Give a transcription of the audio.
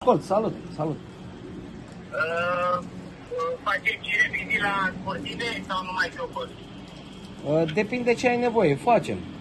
Ascult, salut, salut. Faceți și revizii la sportive sau numai șofări? Depinde ce ai nevoie, facem.